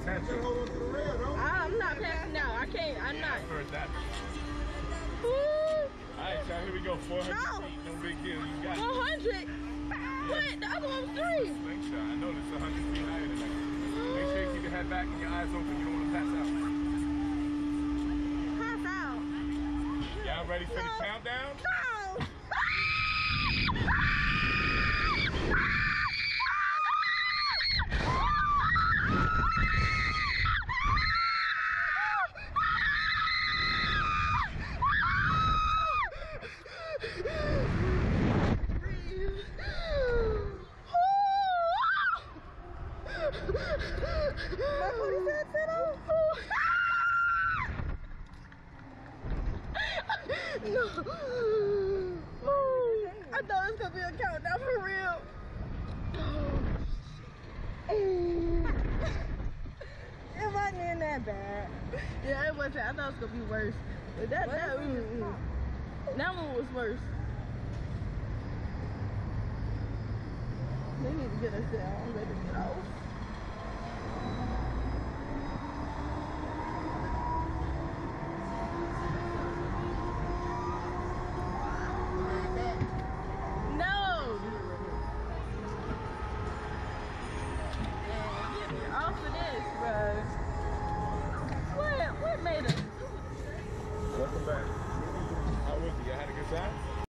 potential. I'm not passing out. I can't. I'm not. I've heard that. Alright, so here we go. 400 feet. No big deal. You got it. 400? What? The other one was 3. Slingshot. I know this is 100 feet higher than that. Make sure you keep your head back and your eyes open. You don't want to pass out. Pass out? Y'all ready for the countdown? No! No. I thought it was gonna be a countdown for real. It wasn't even that bad. Yeah, it wasn't. I thought it was gonna be worse. But that one was worse. They need to get us down. I'm ready to get off.